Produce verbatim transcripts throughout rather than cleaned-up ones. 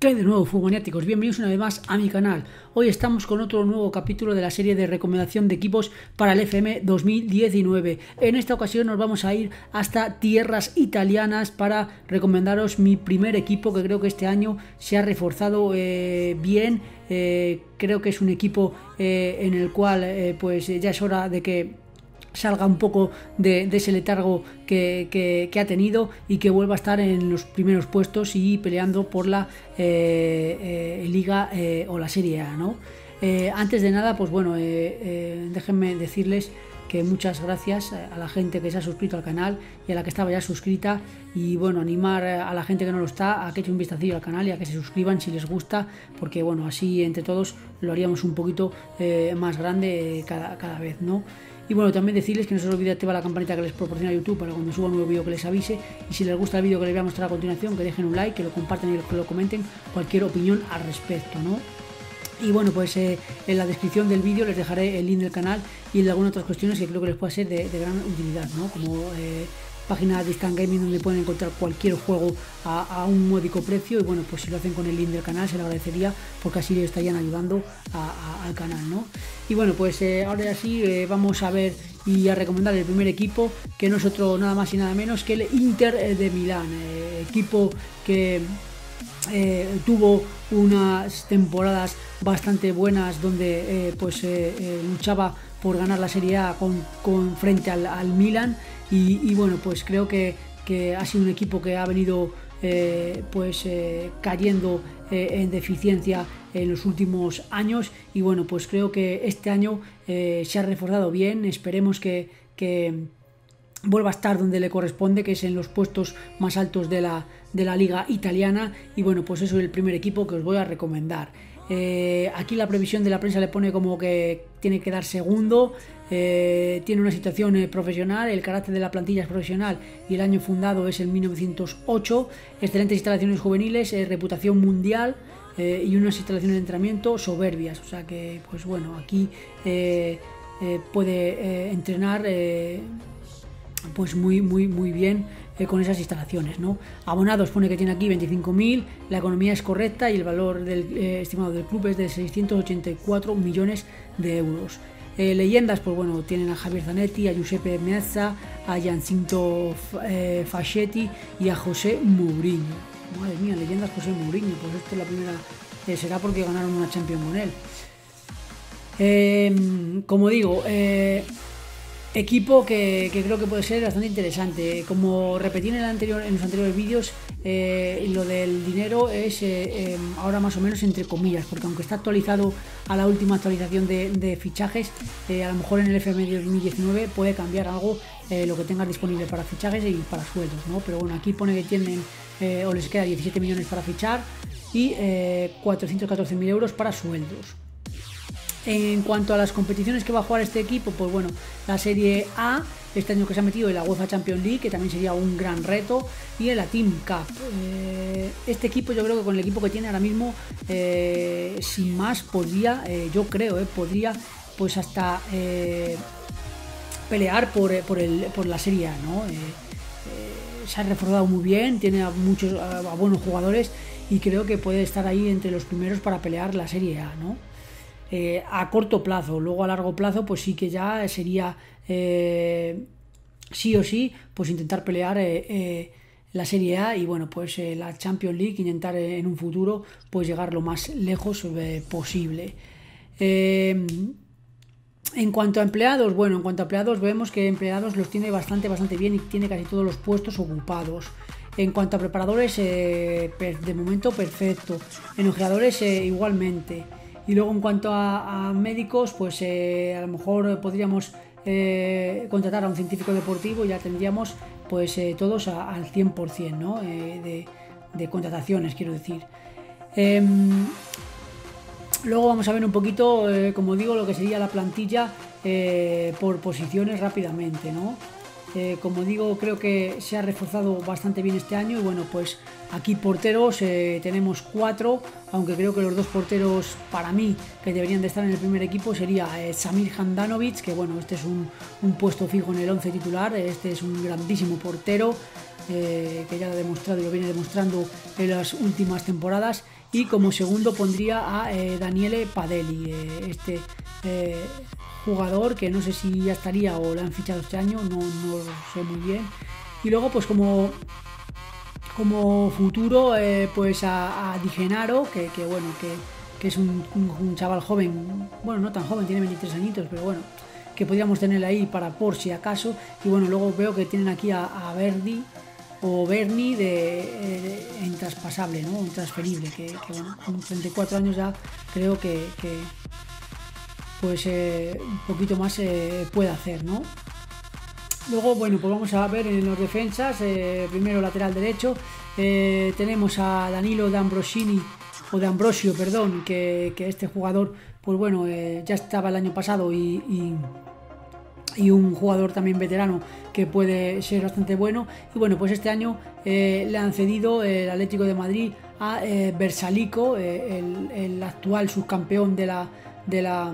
¿Qué hay de nuevo, futbolmaniáticos? Bienvenidos una vez más a mi canal. Hoy estamos con otro nuevo capítulo de la serie de recomendación de equipos para el F M dos mil diecinueve. En esta ocasión nos vamos a ir hasta tierras italianas para recomendaros mi primer equipo, que creo que este año se ha reforzado eh, bien. Eh, creo que es un equipo eh, en el cual eh, pues ya es hora de que salga un poco de, de ese letargo que, que, que ha tenido y que vuelva a estar en los primeros puestos y peleando por la eh, eh, Liga eh, o la Serie A, ¿no? Eh, antes de nada, pues bueno, eh, eh, déjenme decirles que muchas gracias a la gente que se ha suscrito al canal y a la que estaba ya suscrita, y bueno, animar a la gente que no lo está a que eche un vistacillo al canal y a que se suscriban si les gusta, porque bueno, así entre todos lo haríamos un poquito eh, más grande cada, cada vez, ¿no? Y bueno, también decirles que no se os olvide activar la campanita que les proporciona YouTube para cuando suba un nuevo vídeo que les avise, y si les gusta el vídeo que les voy a mostrar a continuación, que dejen un like, que lo compartan y que lo comenten cualquier opinión al respecto, ¿no? Y bueno, pues eh, en la descripción del vídeo les dejaré el link del canal y de algunas otras cuestiones que creo que les puede ser de, de gran utilidad, ¿no? Como eh, página de Instant Gaming, donde pueden encontrar cualquier juego a, a un módico precio, y bueno, pues si lo hacen con el link del canal se lo agradecería, porque así les estarían ayudando a, a, al canal, ¿no? Y bueno, pues eh, ahora sí eh, vamos a ver y a recomendar el primer equipo, que no es otro nada más y nada menos que el Inter de Milán, eh, equipo que eh, tuvo unas temporadas bastante buenas donde eh, pues eh, eh, luchaba por ganar la Serie A con, con frente al, al Milan, y, y bueno, pues creo que, que ha sido un equipo que ha venido eh, pues eh, cayendo eh, en deficiencia en los últimos años, y bueno, pues creo que este año eh, se ha reforzado bien. Esperemos que, que vuelva a estar donde le corresponde, que es en los puestos más altos de la, de la liga italiana, y bueno, pues eso es el primer equipo que os voy a recomendar. Eh, aquí la previsión de la prensa le pone como que tiene que dar segundo, eh, tiene una situación eh, profesional, el carácter de la plantilla es profesional y el año fundado es el mil novecientos ocho, excelentes instalaciones juveniles, eh, reputación mundial eh, y unas instalaciones de entrenamiento soberbias, o sea que pues bueno, aquí eh, eh, puede eh, entrenar eh, pues muy muy muy bien eh, con esas instalaciones, ¿no? Abonados pone que tiene aquí veinticinco mil, la economía es correcta y el valor del, eh, estimado del club es de seiscientos ochenta y cuatro millones de euros. Eh, leyendas, pues bueno, tienen a Javier Zanetti, a Giuseppe Meazza, a Giancinto eh, Fascetti y a José Mourinho. Madre mía, leyendas José Mourinho, pues esta es la primera, eh, será porque ganaron una Champions con él. Eh, como digo, eh, equipo que, que creo que puede ser bastante interesante. Como repetí en, el anterior, en los anteriores vídeos, eh, lo del dinero es eh, eh, ahora más o menos entre comillas, porque aunque está actualizado a la última actualización de, de fichajes, eh, a lo mejor en el F M dos mil diecinueve puede cambiar algo eh, lo que tengas disponible para fichajes y para sueldos, ¿no? Pero bueno, aquí pone que tienen eh, o les queda diecisiete millones para fichar y eh, cuatrocientos catorce mil euros para sueldos. En cuanto a las competiciones que va a jugar este equipo, pues bueno, la Serie A, este año que se ha metido en la UEFA Champions League, que también sería un gran reto, y en la Team Cup. Eh, este equipo, yo creo que con el equipo que tiene ahora mismo, eh, sin más, podría, eh, yo creo, eh, podría pues hasta eh, pelear por, por, el, por la Serie A, ¿no? Eh, eh, se ha reforzado muy bien, tiene a muchos a, a buenos jugadores, y creo que puede estar ahí entre los primeros para pelear la Serie A, ¿no? Eh, a corto plazo. Luego a largo plazo pues sí que ya sería eh, sí o sí pues intentar pelear eh, eh, la Serie A, y bueno, pues eh, la Champions League, intentar eh, en un futuro pues llegar lo más lejos eh, posible. Eh, en cuanto a empleados, bueno, en cuanto a empleados vemos que empleados los tiene bastante bastante bien y tiene casi todos los puestos ocupados. En cuanto a preparadores, eh, de momento perfecto. En ojeadores eh, igualmente. Y luego en cuanto a, a médicos, pues eh, a lo mejor podríamos eh, contratar a un científico deportivo y ya tendríamos pues eh, todos a, al cien por cien, ¿no? eh, de, de contrataciones, quiero decir. Eh, luego vamos a ver un poquito, eh, como digo, lo que sería la plantilla eh, por posiciones rápidamente, ¿no? Eh, como digo, creo que se ha reforzado bastante bien este año, y bueno, pues aquí porteros eh, tenemos cuatro, aunque creo que los dos porteros para mí que deberían de estar en el primer equipo sería eh, Samir Handanovic, que bueno, este es un, un puesto fijo en el once titular, este es un grandísimo portero, eh, que ya lo ha demostrado y lo viene demostrando en las últimas temporadas, y como segundo pondría a eh, Daniele Padelli, eh, este eh, jugador que no sé si ya estaría o lo han fichado este año, no, no lo sé muy bien. Y luego pues como como futuro eh, pues a, a Di Gennaro, que, que bueno, que, que es un, un, un chaval joven, bueno, no tan joven, tiene veintitrés añitos, pero bueno, que podríamos tener ahí para por si acaso. Y bueno, luego veo que tienen aquí a, a Verdi o Berni de, eh, de intraspasable, ¿no? Intransferible, que, que bueno, con treinta y cuatro años ya creo que, que pues eh, un poquito más eh, puede hacer, ¿no? Luego, bueno, pues vamos a ver en los defensas, eh, primero lateral derecho, eh, tenemos a Danilo D'Ambrosini, o de Ambrosio, perdón, que, que este jugador, pues bueno, eh, ya estaba el año pasado y, y, y un jugador también veterano que puede ser bastante bueno. Y bueno, pues este año eh, le han cedido el Atlético de Madrid a eh, Bersalico, eh, el, el actual subcampeón de la... De la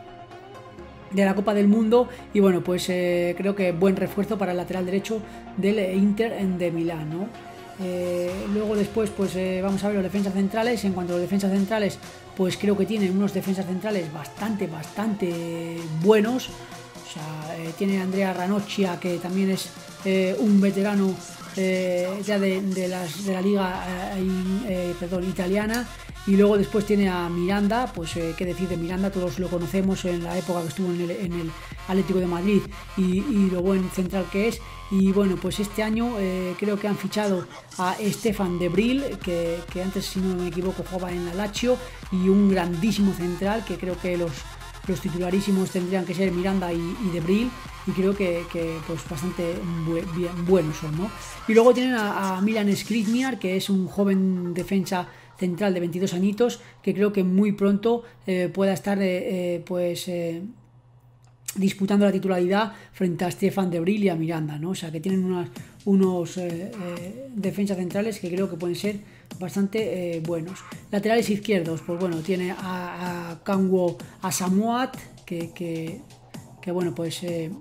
de la Copa del Mundo, y bueno, pues eh, creo que buen refuerzo para el lateral derecho del Inter de Milán, ¿no? Eh, luego después pues eh, vamos a ver los defensas centrales. En cuanto a los defensas centrales, pues creo que tienen unos defensas centrales bastante, bastante buenos. O sea, eh, tiene a Andrea Ranocchia, que también es eh, un veterano eh, ya de, de, las, de la liga eh, eh, perdón, italiana. Y luego después tiene a Miranda, pues eh, qué decir de Miranda, todos lo conocemos en la época que estuvo en el, en el Atlético de Madrid y, y lo buen central que es. Y bueno, pues este año eh, creo que han fichado a Stefan De Vrij, que, que antes, si no me equivoco, jugaba en la Lazio, y un grandísimo central, que creo que los, los titularísimos tendrían que ser Miranda y, y De Vrij, y creo que, que pues bastante bu bien, buenos son, ¿no? Y luego tienen a, a Milan Skriniar, que es un joven defensa central de veintidós añitos, que creo que muy pronto eh, pueda estar eh, eh, pues eh, disputando la titularidad frente a Stefan De Vrij y a Miranda, ¿no? O sea que tienen unas, unos eh, eh, defensas centrales que creo que pueden ser bastante eh, buenos. Laterales izquierdos, pues bueno, tiene a, a Kangwo Asamoah, que, que, que bueno, pues eh,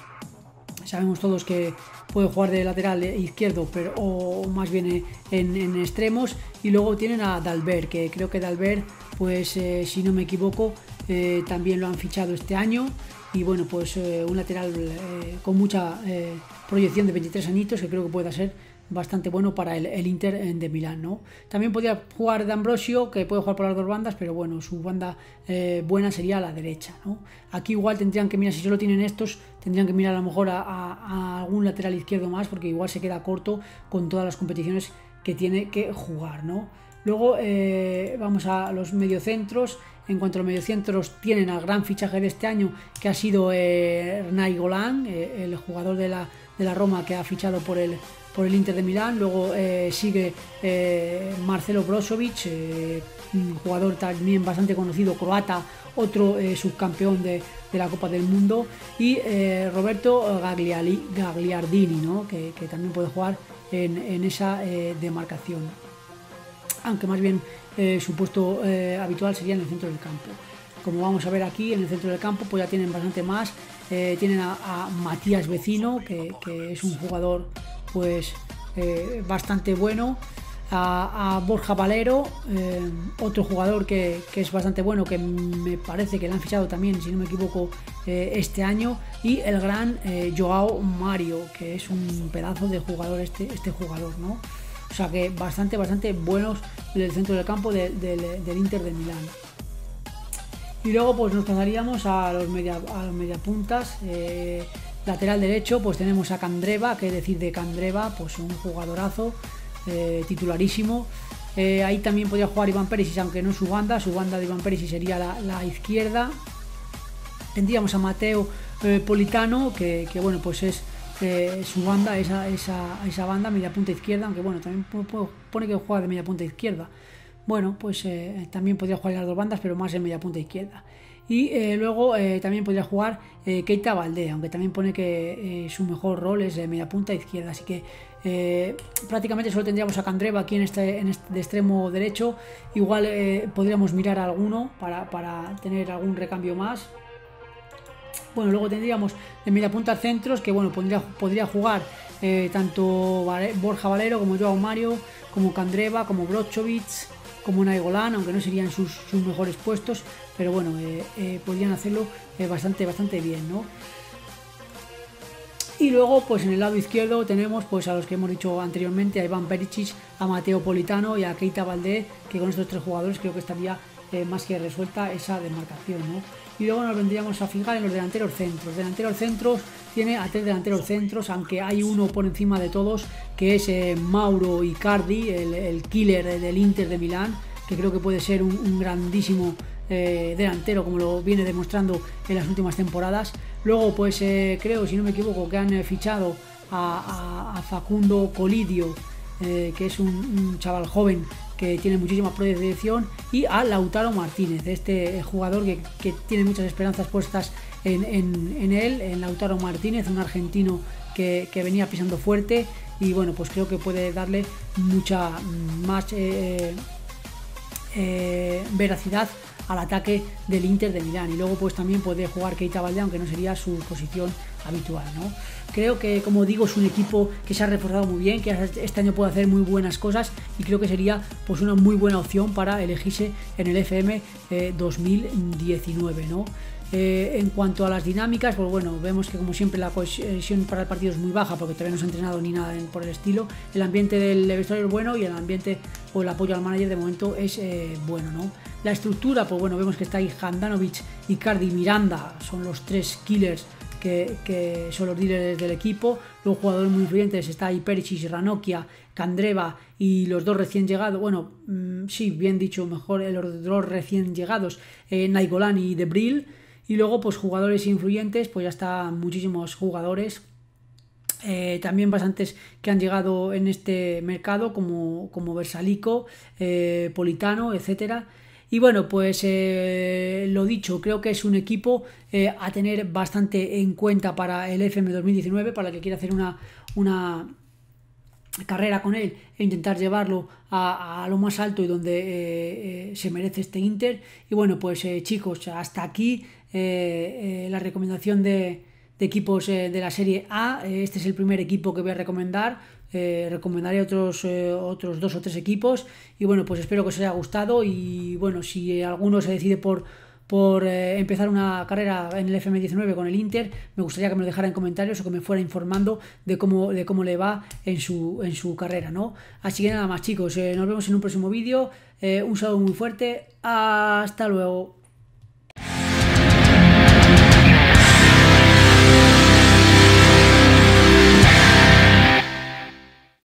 sabemos todos que puede jugar de lateral izquierdo, pero o más bien en, en extremos. Y luego tienen a Dalbert, que creo que Dalbert, pues eh, si no me equivoco, eh, también lo han fichado este año. Y bueno, pues eh, un lateral eh, con mucha eh, proyección de veintitrés añitos, que creo que pueda ser bastante bueno para el, el Inter de Milán, ¿no? También podría jugar D'Ambrosio, que puede jugar por las dos bandas, pero bueno, su banda eh, buena sería la derecha, ¿no? Aquí igual tendrían que mirar, si solo tienen estos, tendrían que mirar a lo mejor a, a, a algún lateral izquierdo más, porque igual se queda corto con todas las competiciones que tiene que jugar, ¿no? Luego eh, vamos a los mediocentros. En cuanto a los mediocentros, tienen al gran fichaje de este año, que ha sido eh, Nainggolan, eh, el jugador de la, de la Roma, que ha fichado por el por el Inter de Milán. Luego eh, sigue eh, Marcelo Brozovic, eh, un jugador también bastante conocido, croata, otro eh, subcampeón de, de la Copa del Mundo, y eh, Roberto Gagliali, Gagliardini, ¿no? que, que también puede jugar en, en esa eh, demarcación, aunque más bien eh, su puesto eh, habitual sería en el centro del campo. Como vamos a ver aquí, en el centro del campo pues ya tienen bastante más. Eh, tienen a, a Matías Vecino, que, que es un jugador pues eh, bastante bueno, a, a Borja Valero, eh, otro jugador que, que es bastante bueno, que me parece que le han fichado también, si no me equivoco, eh, este año, y el gran eh, Joao Mario, que es un pedazo de jugador este, este jugador, ¿no? O sea que bastante, bastante buenos del centro del campo de, de, del Inter de Milán. Y luego pues nos pasaríamos a los media, a los mediapuntas. Eh, lateral derecho pues tenemos a Candreva, que es decir de Candreva, pues un jugadorazo, eh, titularísimo. Eh, ahí también podría jugar Iván Perisic, aunque no su banda, su banda de Iván Perisic sería la, la izquierda. Tendríamos a Mateo eh, Politano, que, que bueno, pues es eh, su banda, esa, esa, esa banda, media punta izquierda, aunque bueno, también pone que juega de media punta izquierda. Bueno, pues eh, también podría jugar en las dos bandas, pero más en media punta izquierda. Y eh, luego eh, también podría jugar eh, Keita Balde, aunque también pone que eh, su mejor rol es de media punta izquierda. Así que eh, prácticamente solo tendríamos a Candreva aquí en este, en este de extremo derecho. Igual eh, podríamos mirar a alguno para, para tener algún recambio más. Bueno, luego tendríamos de media punta centros, que bueno, podría, podría jugar eh, tanto Borja Valero como Joao Mario, como Candreva, como Brozovic, como Nainggolan, aunque no serían sus, sus mejores puestos, pero bueno, eh, eh, podrían hacerlo eh, bastante, bastante bien, ¿no? Y luego, pues en el lado izquierdo tenemos pues a los que hemos dicho anteriormente, a Ivan Perisic, a Matteo Politano y a Keita Balde, que con estos tres jugadores creo que estaría eh, más que resuelta esa demarcación, ¿no? Y luego nos vendríamos a fijar en los delanteros centros. Delanteros centros tiene a tres delanteros centros, aunque hay uno por encima de todos, que es eh, Mauro Icardi, el, el killer del Inter de Milán, que creo que puede ser un, un grandísimo eh, delantero, como lo viene demostrando en las últimas temporadas. Luego, pues eh, creo, si no me equivoco, que han eh, fichado a, a, a Facundo Colidio, eh, que es un, un chaval joven que tiene muchísima proyección, y a Lautaro Martínez, este jugador que, que tiene muchas esperanzas puestas en, en, en él, en Lautaro Martínez, un argentino que, que venía pisando fuerte, y bueno, pues creo que puede darle mucha más eh, eh, veracidad al ataque del Inter de Milán. Y luego pues también puede jugar Keita Balde, aunque no sería su posición habitual, ¿no? Creo que, como digo, es un equipo que se ha reforzado muy bien, que este año puede hacer muy buenas cosas, y creo que sería pues una muy buena opción para elegirse en el F M eh, dos mil diecinueve, ¿no? Eh, en cuanto a las dinámicas, pues bueno, vemos que como siempre la cohesión para el partido es muy baja, porque todavía no se ha entrenado ni nada por el estilo. El ambiente del vestuario es bueno, y el ambiente o el apoyo al manager de momento es eh, bueno, ¿no? La estructura, pues bueno, vemos que está ahí Handanovic, Icardi, Miranda, son los tres killers que, que son los líderes del equipo. Los jugadores muy influyentes, está ahí Perisic, Ranocchia, Candreva y los dos recién llegados, bueno, mmm, sí, bien dicho, mejor eh, los dos recién llegados, eh, Nainggolan y De Bruyne. Y luego, pues jugadores influyentes, pues ya están muchísimos jugadores, eh, también bastantes que han llegado en este mercado, como, como Versalico, eh, Politano, etcétera. Y bueno, pues eh, lo dicho, creo que es un equipo eh, a tener bastante en cuenta para el F M dos mil diecinueve, para el que quiera hacer una, una carrera con él e intentar llevarlo a, a lo más alto y donde eh, eh, se merece este Inter. Y bueno, pues eh, chicos, hasta aquí eh, eh, la recomendación de, de equipos eh, de la Serie A. Este es el primer equipo que voy a recomendar. Eh, recomendaré otros, eh, otros dos o tres equipos, y bueno, pues espero que os haya gustado. Y bueno, si alguno se decide por por eh, empezar una carrera en el F M diecinueve con el Inter, me gustaría que me lo dejara en comentarios, o que me fuera informando de cómo, de cómo le va en su, en su carrera, ¿no? Así que nada más, chicos, eh, nos vemos en un próximo vídeo. Eh, un saludo muy fuerte, hasta luego.